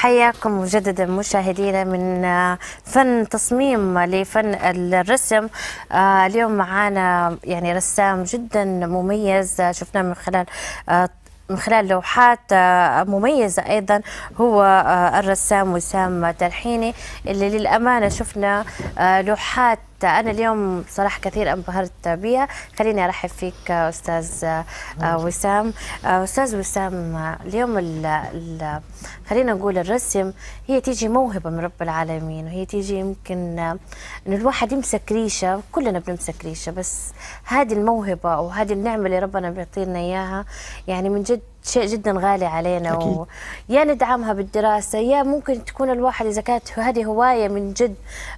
حياكم مجددا مشاهدينا من فن تصميم لفن الرسم. اليوم معنا يعني رسام جدا مميز شفناه من خلال لوحات مميزة أيضا، هو الرسام وسام ترحيني، اللي للأمانة شفنا لوحات أنا اليوم صراحة كثير انبهرت بها. خليني أرحب فيك أستاذ وسام. أستاذ وسام، اليوم خلينا نقول الرسم هي تيجي موهبة من رب العالمين، وهي تيجي يمكن إن الواحد يمسك ريشة، كلنا بنمسك ريشة، بس هذه الموهبة وهذه النعمة اللي ربنا بيعطينا إياها يعني من جد شيء جدا غالي علينا، يا ندعمها بالدراسة، يا ممكن تكون الواحد إذا كانت هذه هواية من جد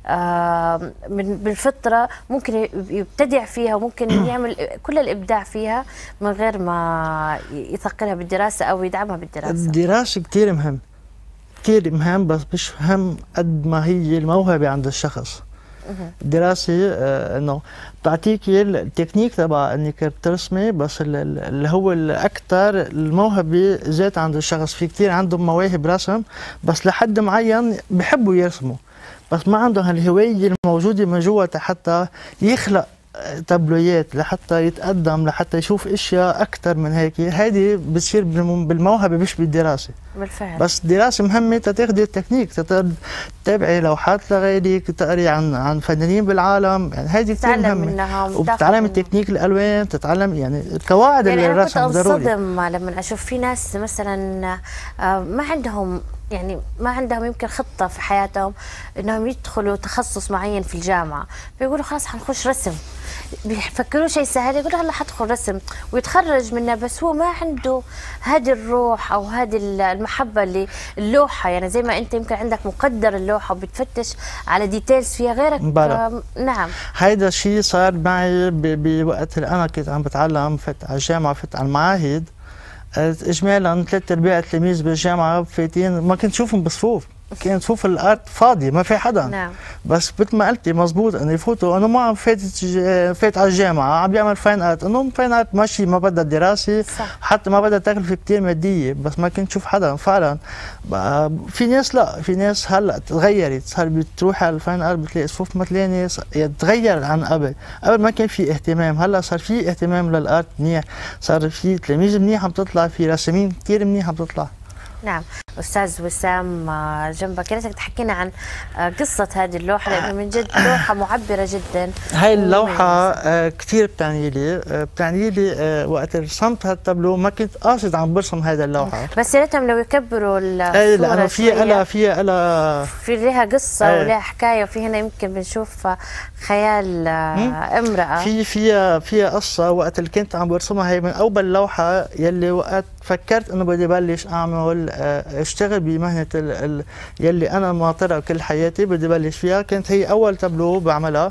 بالفطرة ممكن يبتدع فيها وممكن يعمل كل الإبداع فيها من غير ما يثقلها بالدراسة أو يدعمها بالدراسة. الدراسة كتير مهم، كتير مهم، بس مش مهم قد ما هي الموهبة عند الشخص. الدراسة انه بتعطيكي التكنيك تبع انك بترسمي، بس اللي هو الاكثر الموهبة ذات عند الشخص. في كتير عندهم مواهب رسم بس لحد معين بحبوا يرسموا، بس ما عندهم هالهواية الموجودة من جوا حتى يخلق تابلويات، لحتى يتقدم، لحتى يشوف اشياء اكثر من هيك. هيدي بتصير بالموهبه مش بالدراسه. بالفعل. بس الدراسه مهمه تاخذي التكنيك، تتابعي لوحات لغيرك، تقري عن فنانين بالعالم، يعني هيدي كثير مهمه. وبتتعلمي التكنيك الالوان، تتعلم يعني قواعد يعني الرسم ضروري. انا كنت انصدم لما اشوف في ناس مثلا ما عندهم يمكن خطه في حياتهم انهم يدخلوا تخصص معين في الجامعه، فيقولوا خلاص حنخش رسم، بيفكروا شيء سهل، يقولوا هلا حدخل رسم ويتخرج منه، بس هو ما عنده هذه الروح او هذه المحبه للوحه. يعني زي ما انت يمكن عندك مقدر اللوحه وبتفتش على ديتيلز فيها، غيرك نعم. هيدا الشيء صار معي بوقت اللي انا كنت عم بتعلم، فت على الجامعه، فت على المعاهد. اجمالا 3/4 التلاميذ بالجامعه فايتين ما كنت شوفهم بصفوف، كانت صفوف الارت فاضيه ما في حدا. نعم. بس مثل ما قلتي مزبوط انه يفوتوا انه ما عم فات على الجامعه عم بيعمل فاين ارت، انه فاين ارت ماشي ما بدها دراسه، صح. حتى ما بدها تكلفه كثير ماديه، بس ما كنت شوف حدا فعلا. في ناس لا، في ناس هلا تغيرت، صار بتروح على الفاين ارت بتلاقي صفوف مثلانه، تغير عن قبل ما كان في اهتمام، هلا صار في اهتمام للارت منيح، صار في تلاميذ منيح عم تطلع، في رسامين كثير منيح عم تطلع. نعم. أستاذ وسام جنبك، لازم تحكينا عن قصة هذه اللوحة، لأنه من جد لوحة معبرة جدا. هاي اللوحة كثير بتعني لي وقت رسمت هالتابلو ما كنت قاصد عم برسم هذا اللوحة، بس يا ريتهم لو يكبروا الصورة. ايه لأنه فيها في لها قصة ولها حكاية، وفي هنا يمكن بنشوف خيال امرأة. فيها قصة. وقت اللي كنت عم برسمها هي من أول لوحة يلي وقت فكرت إنه بدي بلش أعمل اشتغل بمهنة يلي أنا ناطرها كل حياتي، بدي بلش فيها. كانت هي أول تابلو بعملها.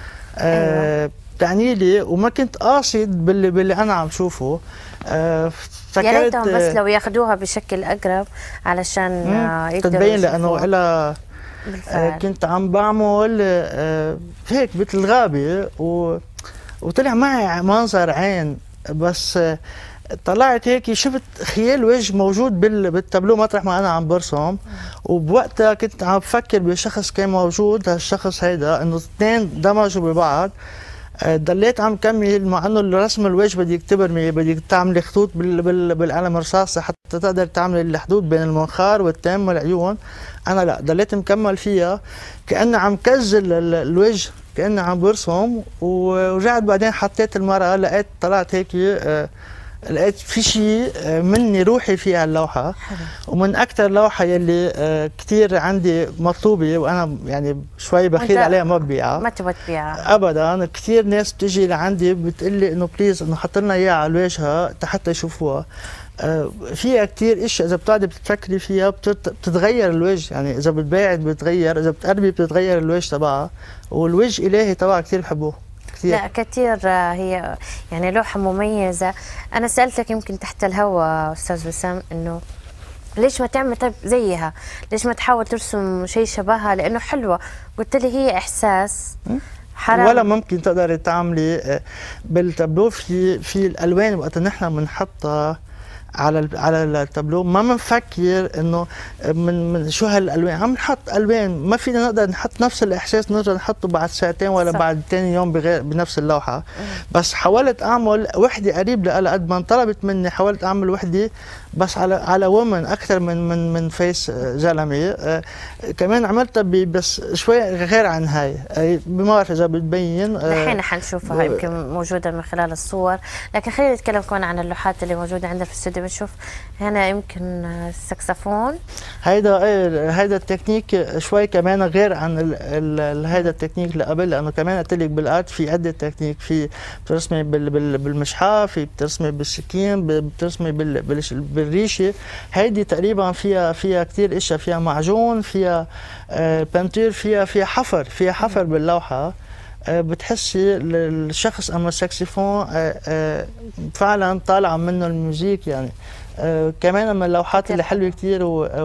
بتعني لي وما كنت قاصد باللي أنا عم شوفه. فكرت يا ريتهم بس لو ياخذوها بشكل أقرب علشان يقدروا تتبين، لأنه إلها كنت عم بعمل هيك مثل غابة وطلع معي منظر عين، بس طلعت هيك شفت خيال وجه موجود بالتابلو مطرح ما انا عم برسم. وبوقتها كنت عم بفكر بشخص كان موجود، هالشخص هيدا انه اثنين دمجوا ببعض. ضليت عم كمل، مع انه الرسم الوجه بدك تبرمي، بدك تعملي خطوط بالقلم الرصاصي حتى تقدر تعملي الحدود بين المنخار والتام والعيون. انا لا، ضليت مكمل فيها كأني عم كزل الوجه، كأني عم برسم. ورجعت بعدين حطيت المرأة، لقيت طلعت هيك لقيت في شيء مني روحي فيها اللوحة. ومن أكثر لوحة يلي كثير عندي مطلوبة، وأنا يعني شوي بخيل عليها، ما ببيعها. ما تبغى تبيعها أبدا. كثير ناس بتجي لعندي بتقول لي إنه بليز إنه حط لنا إياها على الواجهة حتى يشوفوها. فيها كثير اشياء اذا بتقعدي بتفكري فيها بتتغير الوجه، يعني اذا بتباعد بتتغير، اذا بتقربي بتتغير الوجه تبعها. والوجه الهي تبعها كثير بحبوه. لا كثير، هي يعني لوحة مميزة. أنا سألتك يمكن تحت الهواء أستاذ وسام إنه ليش ما تعمل طيب زيها؟ ليش ما تحاول ترسم شيء شبهها؟ لأنه حلوة. قلت لي هي إحساس حرام. ولا ممكن تقدري تعملي بالتابلو في الألوان وقت نحن بنحطها على التابلو، ما بنفكر انه من شو هالالوان، عم نحط الوان ما فينا نقدر نحط نفس الاحساس نرجع نحطه بعد ساعتين ولا صح. بعد ثاني يوم بنفس اللوحه. بس حاولت اعمل وحده قريب لها، قد ما انطلبت مني حاولت اعمل وحده بس على وومن اكثر من فيس زلمه. كمان عملتها بس شوي غير عن هاي، ما بعرف اذا بتبين. الحين حنشوفها يمكن موجوده من خلال الصور، لكن خلينا نتكلم كمان عن اللوحات اللي موجوده عندنا في الاستوديو. بنشوف هنا يمكن السكسفون، هيدا التكنيك شوي كمان غير عن هيدا التكنيك اللي قبل، لانه كمان قلت لك بالارت في عده تكنيك، في بترسمي بالمشحه، في بترسمي بالسكين، بترسمي بالريشه. هيدي تقريبا فيها كثير اشياء، فيها معجون، فيها بنتير، فيها حفر باللوحه. بتحسي الشخص اما الساكسفون فعلا طالعه منه الموزيك يعني. كمان من اللوحات اللي حلوه كثير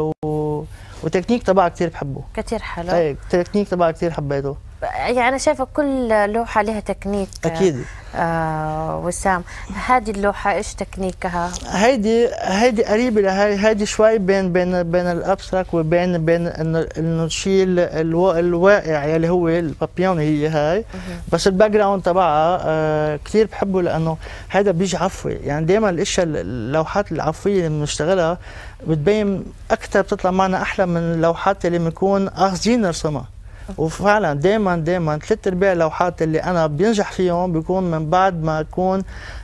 وتكنيك تبعها كثير بحبه، كثير حلو. ايه التكنيك تبعها كثير حبيته. يعني انا شايفه كل لوحه لها تكنيك. اكيد. وسام، هذه اللوحه ايش تكنيكها؟ هيدي قريبه لهي، هيدي شوي بين الابستراكت وبين انه نشيل الواقع اللي هو البابيون هي هاي. بس الباك جراوند تبعها كثير بحبه، لانه هذا بيجي عفوي. يعني دائما الاشياء اللوحات العفويه اللي بنشتغلها بتبين اكثر، بتطلع معنا احلى من اللوحات اللي بنكون قاصدين نرسمها. وفعلا دائما 3/4 اللوحات اللي انا بينجح فيهم بيكون من بعد ما اكون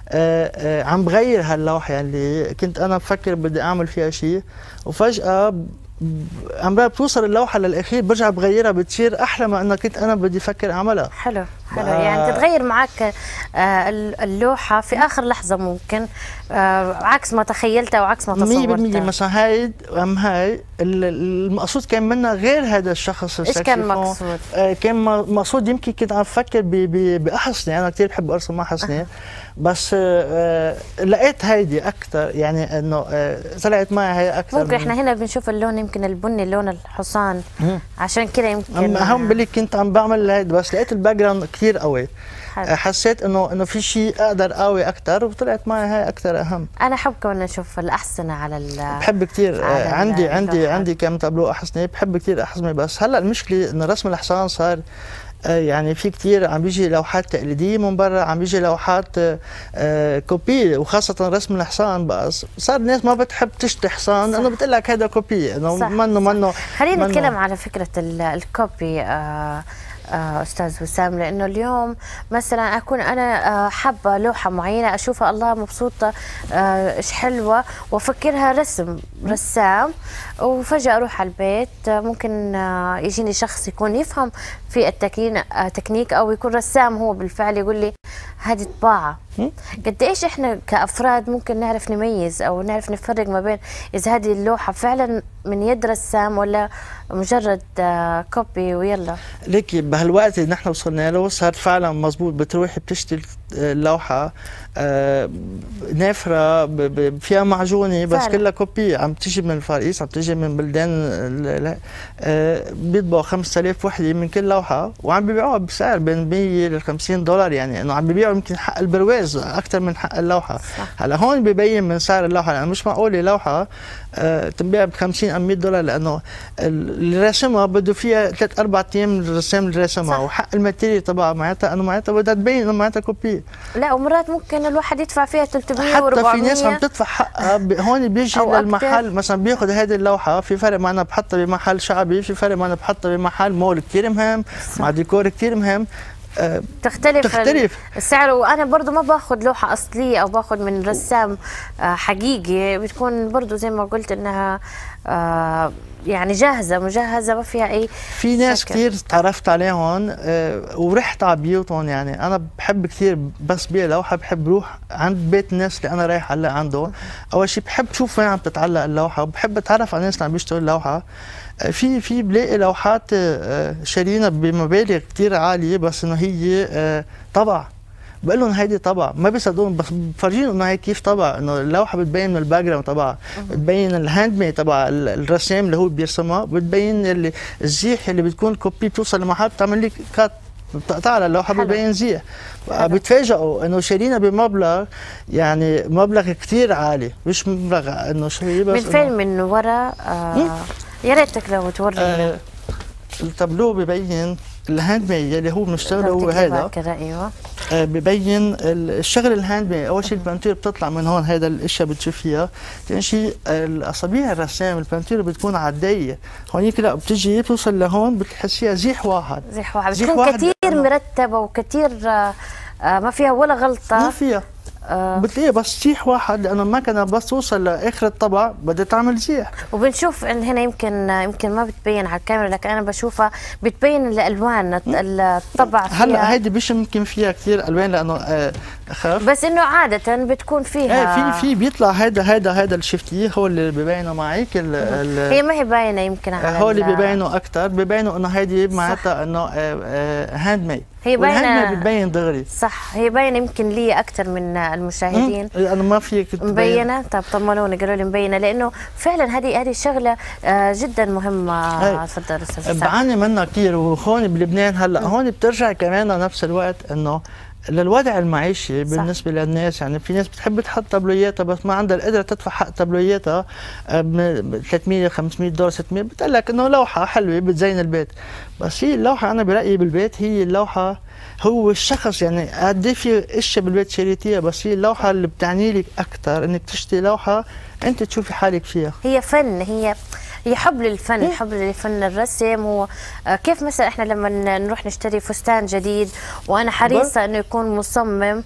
عم بغير هاللوحه اللي كنت انا بفكر بدي اعمل فيها شيء، وفجاه عم بتوصل اللوحه للاخير برجع بغيرها بتصير احلى ما انه كنت انا بدي افكر اعملها. حلو يعني تتغير معك اللوحه في اخر لحظه ممكن، عكس ما تخيلتها وعكس ما تصورتها. 100% مثلا هاي المقصود كان منها غير هذا الشخص. ايش كان مقصود؟ كان مقصود يمكن كنت عم بفكر باحصنه، انا كثير بحب ارسم احصنه. بس لقيت هيدي اكثر، يعني انه طلعت معي هي اكثر. ممكن احنا هنا بنشوف اللون يمكن البني، لون الحصان، عشان كده يمكن هم بلي كنت عم بعمل هيدي، بس لقيت الباك جراوند كثير قوي. حسيت انه في شيء اقدر قوي اكثر، وطلعت معي هاي اكثر اهم. انا احب كمان نشوف الاحصنه على بحب كثير. عندي كم تابلو احصنه، بحب كثير احصنه. بس هلا المشكله انه رسم الحصان صار يعني في كثير عم بيجي لوحات تقليديه من برا، عم بيجي لوحات كوبي، وخاصه رسم الحصان بقى صار الناس ما بتحب تشتري حصان لانه بتقول لك هذا كوبي، انه منه. خلينا نتكلم على فكره الكوبي استاذ وسام، لانه اليوم مثلا اكون انا حابه لوحه معينه اشوفها الله مبسوطه ايش حلوه وافكرها رسام، وفجاه اروح على البيت ممكن يجيني شخص يكون يفهم في التكنيك او يكون رسام هو بالفعل يقول لي هذه طباعه. قد ايش احنا كافراد ممكن نعرف نميز او نعرف نفرق ما بين اذا هذه اللوحه فعلا من يد رسام ولا مجرد كوبي ويلا؟ ليك بهالوقت اللي نحن وصلنا له صار فعلا مزبوط. بتروحي بتشتري اللوحه نافره فيها معجونه بس فعلا. كلها كوبي، عم تيجي من الفار، عم تيجي من بلدان بيطبعوا 5000 وحده من كل لوحه، وعم بيبيعوها بسعر بين 100 ل $50، يعني انه عم بيبيعوا يمكن حق البرواز اكثر من حق اللوحه. هلا هون ببين من سعر اللوحه، لانه مش معقوله لوحه تنباع ب 50 أو $100، لانه اللي راسمها بده فيها 3-4 ايام الرسام اللي راسمها، وحق الماتيريال تبعها معناتها بدها تبين انه معناتها كوبي. لا ومرات ممكن الواحد يدفع فيها 300 و400، حتى في ناس عم تدفع حقها هون بيجي للمحل مثلا بياخذ هذه اللوحه، في فرق ما انا بحطها بمحل شعبي، في فرق ما انا بحطها بمحل مول كثير مهم مع ديكور كثير مهم. تختلف السعر. وانا برضو ما باخذ لوحه اصليه او باخذ من رسام حقيقي، بتكون برضو زي ما قلت انها يعني مجهزه ما فيها اي. في ناس كثير تعرفت عليهم ورحت على بيوتهم، يعني انا بحب كثير بس بيع لوحه بحب روح عند بيت الناس اللي انا رايح علق عنده. اول شيء بحب شوف وين عم تتعلق اللوحه، وبحب اتعرف على الناس اللي عم بيشتروا اللوحه. في بلاقي لوحات شارينا بمبالغ كثير عاليه بس انه هي طبع، بقول لهم هيدي طبع، ما بيصدقون، بس بفرجيهم انه هي كيف طبع، انه اللوحه بتبين من الباك جراوند تبعها، بتبين الهاند ميد تبع الرسام اللي هو بيرسمها، بتبين الزيح اللي بتكون كوبي بتوصل لمحل بتعمل لك كات بتقطع على اللوحه ببين زيح. بتفاجئوا انه شارينا بمبلغ يعني مبلغ كثير عالي، مش مبلغ انه شوي بس. بالفعل من ورا يا ريتك لو تورينا. التابلو ببين الهاند ميد اللي هو بنشتغله هو هذا. ايوه. ببين الشغل الهاند ميد. اول شيء البانتير بتطلع من هون، هذا الاشياء بتشوفيها. ثاني شيء الاصابيع الرسام البانتير بتكون على الضيق، هونيك لا بتجي بتوصل لهون بتحسيها زيح واحد. بتكون كثير مرتبه وكثير ما فيها ولا غلطه. ما فيها. بتلاقيها بس زيح واحد، لانه المكنه بس توصل لاخر الطبع بدها تعمل زيح. وبنشوف ان هنا يمكن ما بتبين على الكاميرا، لكن انا بشوفها بتبين الالوان الطبع فيها. هلا هيدي مش ممكن فيها كثير الوان لانه خف، بس انه عاده بتكون فيها في بيطلع هذا الشفتيه هو اللي ببينه معك. هي ما هي باينه يمكن على هو اللي ببينه اكثر، ببينه انه هيدي معناتها انه هاند ميد. هي باينه بتبين دغري. صح، هي باينه يمكن لي اكثر من المشاهدين. انا ما فيك مبينه. طب طمنوني قالوا لي مبينه، لانه فعلا هذه شغله جدا مهمه. تفضل استاذ. بعاني منها كثير، وهون بلبنان هلا هون بترجع كمان لنفس الوقت انه للوضع المعيشي بالنسبه للناس. يعني في ناس بتحب تحط تابلوياتها بس ما عندها القدره تدفع حق تابلوياتها ب 300 500 دولار 600. بتقول لك انه لوحه حلوه بتزين البيت، بس هي اللوحه انا برايي بالبيت هي اللوحه هو الشخص. يعني قد ايه في اشياء بالبيت شريتيها، بس هي اللوحه اللي بتعني لك اكثر انك تشتري لوحه انت تشوفي حالك فيها. هي فن، هي حب للفن، حب لفن الرسم. وكيف مثلا احنا لما نروح نشتري فستان جديد وانا حريصه انه يكون مصمم،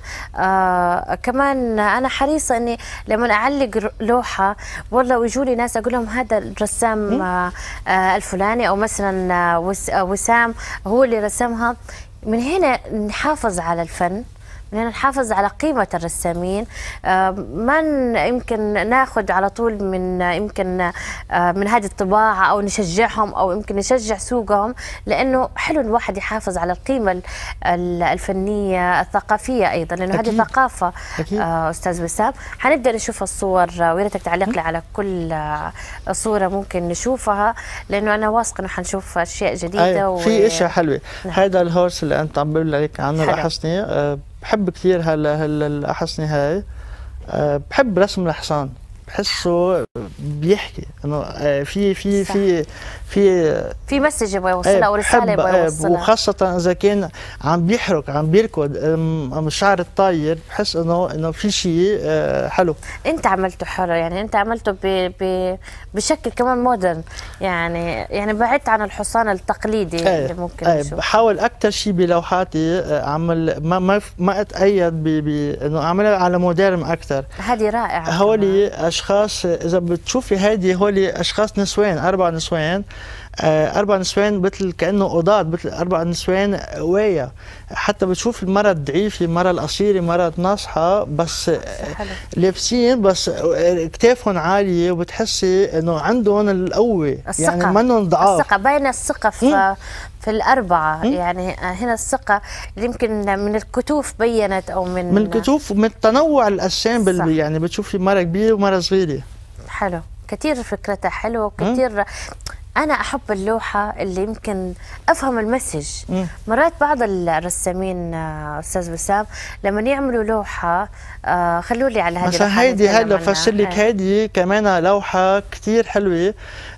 كمان انا حريصه اني لما اعلق لوحه والله ويجوا لي ناس اقول لهم هذا الرسام الفلاني، او مثلا وسام هو اللي رسمها. من هنا نحافظ على الفن، من هنا نحافظ على قيمة الرسامين. ما يمكن ناخذ على طول من هذه الطباعة أو نشجعهم أو يمكن نشجع سوقهم، لأنه حلو الواحد يحافظ على القيمة الفنية الثقافية أيضا، لأنه هذه ثقافة. أستاذ وسام، حنبدأ نشوف الصور، ويا ريتك تعلق لي على كل صورة ممكن نشوفها، لأنه أنا واثقة إنه حنشوف أشياء جديدة. في أشياء حلوة. هذا الهورس اللي أنت عم بقول لك عنه الأحصنة، بحب كثير الأحصنة هاي. بحب رسم الحصان، بحسه بيحكي انه في مسج يبغى يوصلها او رساله يبغى يوصلها، وخاصه اذا كان عم بيحرك عم بيركض الشعر الطاير، بحس انه في شيء حلو. انت عملته حلو، يعني انت عملته بشكل كمان مودرن، يعني بعدت عن الحصان التقليدي اللي ممكن نشوفه. بحاول اكثر شيء بلوحاتي اعمل ما اتأيد بانه اعملها على مودرن اكثر. هذه رائعه. هولي اشخاص اذا بتشوفي هيدي هولي اشخاص نسوان، 4 نسوان، 4 نسوان مثل كانه قضاة، مثل 4 نسوان قوايا. حتى بتشوف المرأة الضعيفة، المرأة القصيرة، المرأة ناصحة، بس لابسين بس كتافهم عالية، وبتحسي انه عندهم القوة، يعني منهم ضعاف. الثقة باينة، الثقة في الأربعة. يعني هنا الثقة اللي يمكن من الكتوف بينت، أو من الكتوف ومن تنوع الأجسام. يعني بتشوفي مرة كبيرة ومرة صغيرة. حلو كثير، فكرتها حلوة وكثير. أنا أحب اللوحة اللي يمكن أفهم المسج. مرات بعض الرسامين أستاذ وسام لما يعملوا لوحة، خلوا لي على هذه مثلا هيدي هلا بفسر لك، هيدي كمان لوحة كثير حلوة.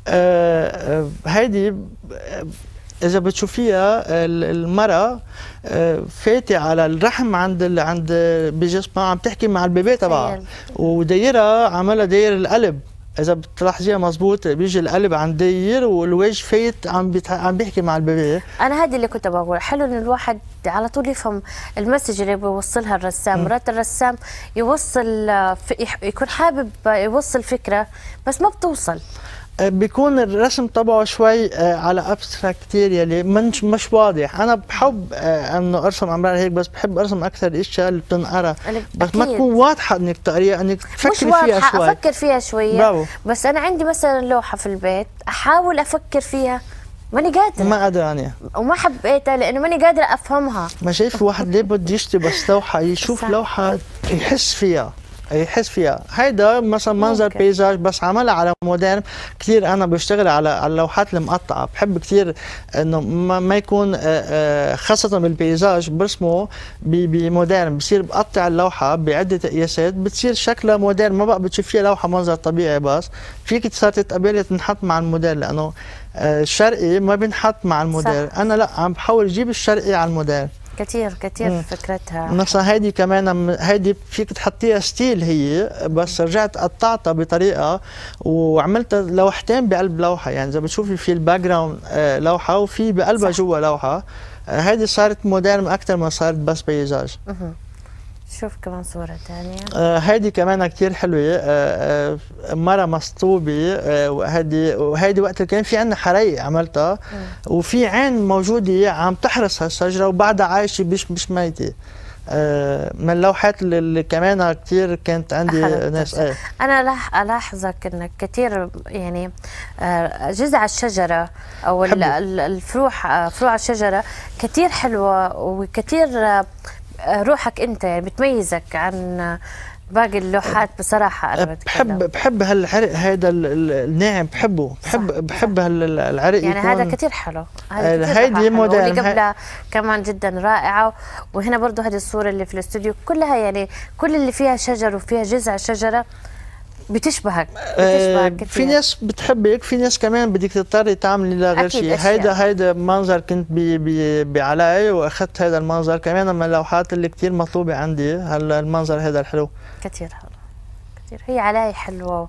هيدي إذا بتشوفيها المرأة فاتي على الرحم عند بجسمها، عم تحكي مع البيبي تبعها، ودايرها عملها داير القلب. إذا بتلاحظيها مضبوط بيجي القلب عند داير، والوجه فايت عم بيحكي مع البيبي. أنا هذه اللي كنت بقول، حلو إن الواحد على طول يفهم المسج اللي بيوصلها الرسام. مرات الرسام يوصل يكون حابب يوصل فكرة بس ما بتوصل، بيكون الرسم تبعه شوي على ابستراكت كثير، يلي مش واضح. انا بحب انه ارسم امرار هيك، بس بحب ارسم اكثر الاشياء اللي بتنقرا، بس ما تكون واضحه انك تقريها، انك تفكري فيها شوي. افكر فيها شويه. برافو. بس انا عندي مثلا لوحه في البيت، احاول افكر فيها ماني قادره، ما قادره يعني، وما حبيتها لانه ماني قادره افهمها. ما شايف واحد ليه بده يشتري بس لوحه، يشوف لوحه يحس فيها، يحس فيها. هيدا مثلا منظر بيزاج بس عملها على مودرن. كثير انا بشتغل على اللوحات المقطعه، بحب كثير انه ما يكون خاصه بالبيزاج برسمه بمودرن، بصير بقطع اللوحه بعده قياسات بتصير شكلها مودرن، ما بقى بتشوف فيها لوحه منظر طبيعي بس فيك صار تتقبلي تنحط مع الموديل، لانه الشرقي ما بينحط مع الموديل. انا لا عم بحاول اجيب الشرقي على الموديل. كتير فكرتها. مثلا هيدي كمان هيدي فيك تحطيها ستيل هي، بس رجعت قطعتها بطريقه وعملتها لوحتين بقلب لوحه، يعني اذا بتشوفي في الباك جراوند لوحه وفي بقلبها جوا لوحه. هيدي صارت مودرن اكثر ما صارت بس بيزاج. شوف كمان صورة ثانية. هيدي كمان كثير حلوة. مرة مسطوبة. وهيدي وقت كان في عندنا حريق عملتها، وفي عين موجودة عم تحرس هالشجرة وبعدها عايشة مش ميتة. من اللوحات اللي كمان كثير كانت عندي ناس. أنا ألاحظك إنك كثير يعني جذع الشجرة أو فروع الشجرة كثير حلوة وكثير روحك انت، يعني بتميزك عن باقي اللوحات بصراحه. انا بحب هالعرق هذا الناعم، بحب هالعرق يعني يكون. هذا كثير حلو. هيدي مودرن واللي قبلها كمان جدا رائعه. وهنا برضه هذه الصوره اللي في الاستوديو كلها يعني كل اللي فيها شجر وفيها جذع شجره بتشبهك كثير. في ناس بتحبك، في ناس كمان بدك تضطري تعملي لا غير شيء. هيدا منظر كنت بعلاي واخذت هذا المنظر كمان من اللوحات اللي كثير مطلوبه عندي. هلا المنظر هذا الحلو كثير حلو كثير. هي علاي حلوه.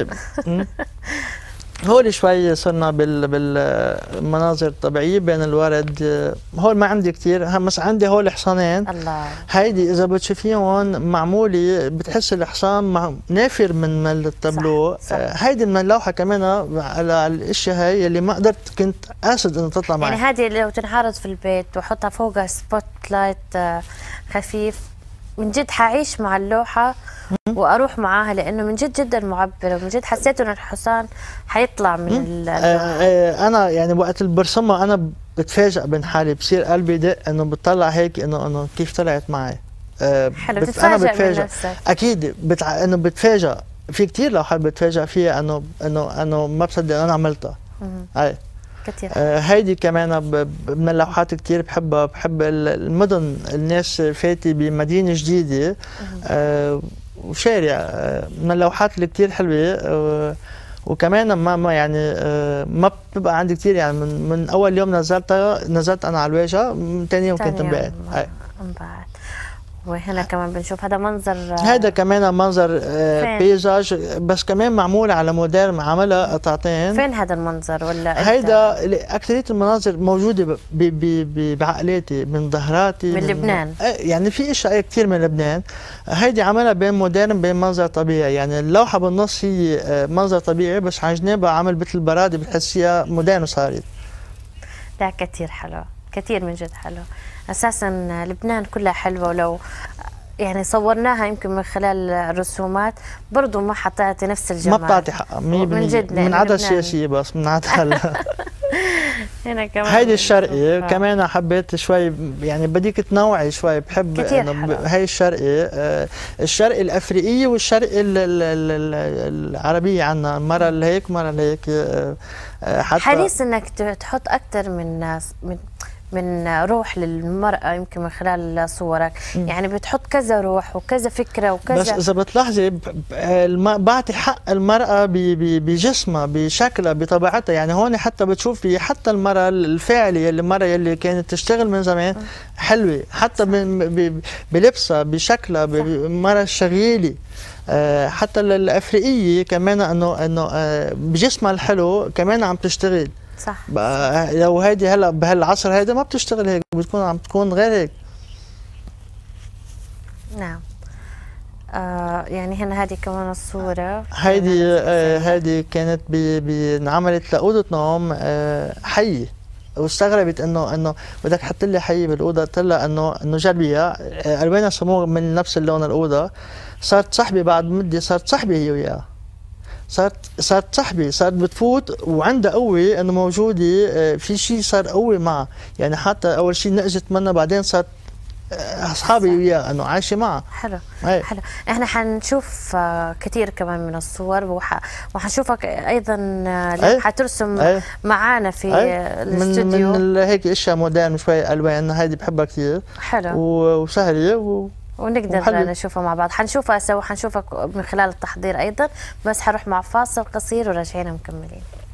هول شوي صرنا بالمناظر الطبيعيه بين الورد. هول ما عندي كثير، بس عندي هول حصانين. الله. هيدي اذا بتشوفيهم معموله بتحس الحصان نافر من التابلو. صح. هيدي من اللوحه كمان على الاشياء هي اللي ما قدرت كنت قاصد انه تطلع معي. يعني هذه لو تنعرض في البيت وحطها فوقها سبوت لايت خفيف، من جد حعيش مع اللوحه واروح معاها، لانه من جد جدا معبره، ومن جد حسيت انه الحصان حيطلع من انا يعني وقت اللي برسمها انا بتفاجئ من حالي، بصير قلبي يدق انه بتطلع هيك انه كيف طلعت معي. حلو. انا بتفاجئ من نفسك. اكيد انه بتفاجئ. في كثير لوحات بتفاجئ فيها انه ما بصدق انا عملتها. كتير. هيدي كمان من اللوحات كثير بحبها. بحب المدن، الناس فاتي بمدينه جديده وشارع. من اللوحات اللي كثير حلوه. وكمان ما يعني ما بتبقى عندي كثير، يعني من اول يوم نزلت انا على الواجهه، من ثاني يوم كنت انبعت. وهنا كمان بنشوف هذا منظر. هذا كمان منظر بيزاج، بس كمان معمول على مودرن، عملها قطعتين. فين هذا المنظر؟ ولا هيدا اكثريه المناظر موجوده بعقلاتي، من ظهراتي، من لبنان. يعني في اشياء كثير من لبنان. هيدي عملها بين مودرن بين منظر طبيعي، يعني اللوحه بالنص هي منظر طبيعي بس على جنابها عمل مثل برادة بتحسيها مودرن صارت. لا كثير حلو، كثير من جد حلو. اساسا لبنان كلها حلوه، ولو يعني صورناها يمكن من خلال الرسومات برضه ما حطيتي نفس الجمال. ما بتعطي حقها من جد، من عدد سياسيه بس من عدد هنا كمان هيدي الشرقي كمان حبيت شوي، يعني بديك تنوعي شوي. بحب هي الشرقي الافريقيه والشرقي العربيه عنا، مره لهيك مره لهيك. حتى حريص انك تحط اكثر من روح للمرأة يمكن من خلال صورك. يعني بتحط كذا روح وكذا فكرة وكذا. بس إذا بتلاحظي بعطي حق المرأة بجسمها، بشكلها، بطبيعتها. يعني هون حتى بتشوفي حتى المرأة الفاعلة، المرأة اللي كانت تشتغل من زمان حلوة، حتى بلبسها، بشكلها، المرأة الشغيلة. حتى الأفريقية كمان انه بجسمها الحلو كمان عم تشتغل. صح. لو هيدي هلا بهالعصر هيدا ما بتشتغل هيك، بتكون عم تكون غير هيك. نعم. يعني هنا هذه كمان الصورة. هيدي كانت انعملت لأوضة نوم حية، واستغربت انه بدك تحط لي حية بالأوضة. قلت لها انه جربيها، ألوانها سموه من نفس اللون الأوضة. صارت صاحبي بعد مدة، صارت صاحبي هي وياها. صارت صاحبي، صارت بتفوت وعندها قوة انه موجودة. في شيء صار قوي معها، يعني حتى اول شيء نقزت منها، بعدين صارت اصحابي وياه انه عايشه معه. حلو. أي. حلو. احنا حنشوف كثير كمان من الصور وحنشوفك ايضا حترسم معانا في الاستوديو من هيك اشياء مودرن شوي الوان، هيدي بحبها كثير. حلو وسهله ونقدر وحلو. نشوفها مع بعض. حنشوفها سوا، حنشوفك من خلال التحضير ايضا، بس حنروح مع فاصل قصير وراجعين مكملين.